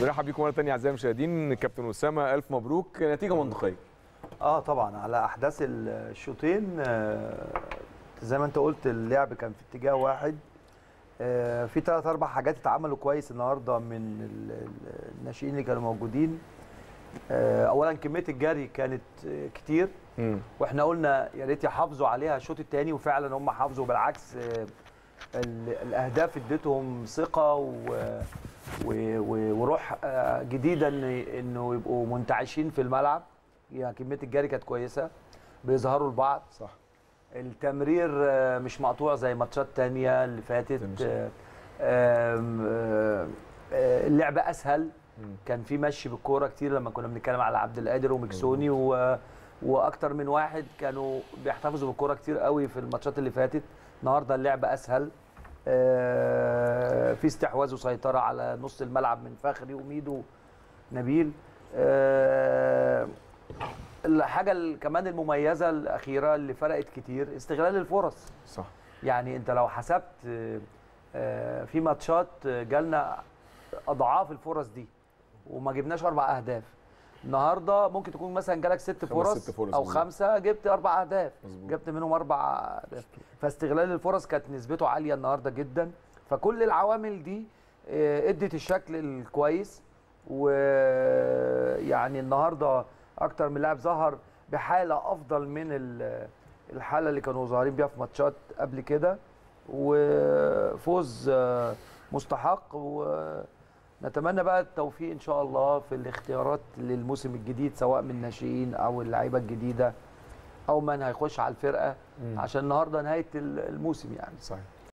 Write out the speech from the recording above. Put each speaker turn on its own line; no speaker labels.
برحب بيكم مره ثانيه اعزائي المشاهدين. كابتن اسامه الف مبروك، نتيجه منطقيه.
طبعا على احداث الشوطين، زي ما انت قلت اللعب كان في اتجاه واحد. في 3-4 حاجات اتعملوا كويس النهارده من الناشئين اللي كانوا موجودين. اولا كميه الجري كانت كتير، واحنا قلنا يا ريت يحافظوا عليها الشوط الثاني، وفعلا هم حافظوا. بالعكس الاهداف اديتهم ثقه وروح جديده انه يبقوا منتعشين في الملعب. يعني كميه الجري كانت كويسه، بيظهروا لبعض.
صح.
التمرير مش مقطوع زي ماتشات تانية اللي فاتت. اللعب اسهل، كان في مشي بالكوره كتير لما كنا بنتكلم على عبد القادر ومكسوني واكتر من واحد كانوا بيحتفظوا بالكوره كتير قوي في الماتشات اللي فاتت. النهارده اللعب اسهل، في استحواذ وسيطره على نص الملعب من فخري وميدو نبيل. الحاجه كمان المميزه الاخيره اللي فرقت كتير استغلال الفرص.
صح.
يعني انت لو حسبت في ماتشات جالنا اضعاف الفرص دي وما جبناش 4 اهداف. النهارده ممكن تكون مثلا جالك 6 فرص او 5، جبت 4 اهداف، جبت منهم 4 اهداف. فاستغلال الفرص كانت نسبته عاليه النهارده جدا. فكل العوامل دي ادت الشكل الكويس. ويعني النهارده اكتر من لاعب ظهر بحاله افضل من الحاله اللي كانوا ظاهرين بيها في ماتشات قبل كده، وفوز مستحق. ونتمنى بقى التوفيق ان شاء الله في الاختيارات للموسم الجديد، سواء من الناشئين او اللعيبه الجديده او من هيخش على الفرقه، عشان النهارده نهايه الموسم يعني.
صحيح.